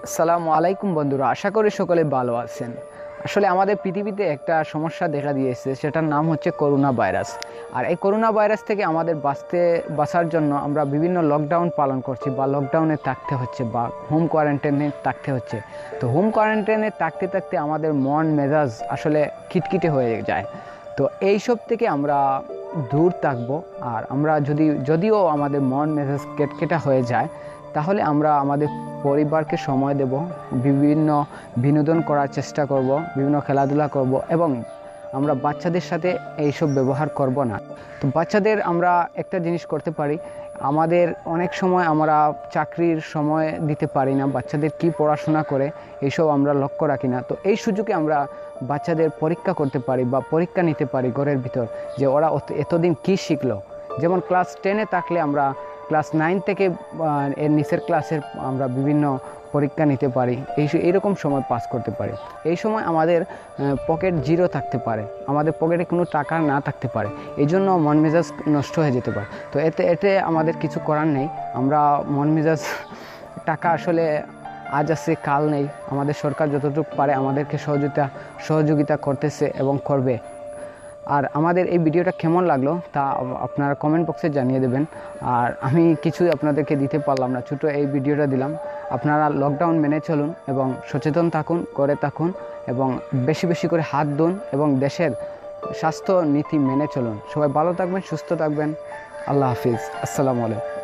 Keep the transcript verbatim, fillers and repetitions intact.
আসসালামু আলাইকুম বন্ধুরা, আশা করি সকলে ভালো আছেন। আসলে আমাদের পৃথিবীতে একটা সমস্যা দেখা দিয়েছে, সেটার নাম হচ্ছে করোনা ভাইরাস। আর এই করোনা ভাইরাস থেকে আমাদের বাঁচতে বাঁচার জন্য আমরা বিভিন্ন লকডাউন পালন করছি বা লকডাউনে থাকতে হচ্ছে বা হোম কোয়ারেন্টাইনে থাকতে হচ্ছে। তো হোম কোয়ারেন্টাইনে থাকতে থাকতে আমাদের মন মেজাজ আসলে খিটখিটে হয়ে যায়। তো এই সব থেকে আমরা দূর থাকবো। আর আমরা যদি যদিও আমাদের মন মেজাজ কেটকেটা হয়ে যায়, তাহলে আমরা আমাদের পরিবারকে সময় দেব, বিভিন্ন বিনোদন করার চেষ্টা করব, বিভিন্ন খেলাধুলা করব এবং আমরা বাচ্চাদের সাথে এইসব ব্যবহার করব না। তো বাচ্চাদের আমরা একটা জিনিস করতে পারি, আমাদের অনেক সময় আমরা চাকরির সময় দিতে পারি না, বাচ্চাদের কি পড়াশোনা করে এইসব আমরা লক্ষ্য রাখি না। তো এই সুযোগে আমরা বাচ্চাদের পরীক্ষা করতে পারি বা পরীক্ষা নিতে পারি ঘরের ভিতর, যে ওরা এতদিন কি শিখলো। যেমন ক্লাস টেনে থাকলে আমরা ক্লাস নাইন থেকে এর নিচের ক্লাসের আমরা বিভিন্ন পরীক্ষা নিতে পারি, এই এইরকম সময় পাস করতে পারি। এই সময় আমাদের পকেট জিরো থাকতে পারে, আমাদের পকেটে কোনো টাকা না থাকতে পারে, এই জন্য মন মেজাজ নষ্ট হয়ে যেতে পারে। তো এতে এতে আমাদের কিছু করার নেই, আমরা মন মেজাজ টাকা আসলে আজ আছে কাল নেই, আমাদের সরকার যতটুকু পারে আমাদেরকে সহযোগিতা সহযোগিতা করতেছে এবং করবে। আর আমাদের এই ভিডিওটা কেমন লাগলো তা আপনারা কমেন্ট বক্সে জানিয়ে দেবেন। আর আমি কিছুই আপনাদেরকে দিতে পারলাম না, ছোটো এই ভিডিওটা দিলাম। আপনারা লকডাউন মেনে চলুন এবং সচেতন থাকুন, করে থাকুন এবং বেশি বেশি করে হাত ধুন এবং দেশের স্বাস্থ্য নীতি মেনে চলুন। সবাই ভালো থাকবেন, সুস্থ থাকবেন। আল্লাহ হাফিজ, আসসালামু আলাইকুম।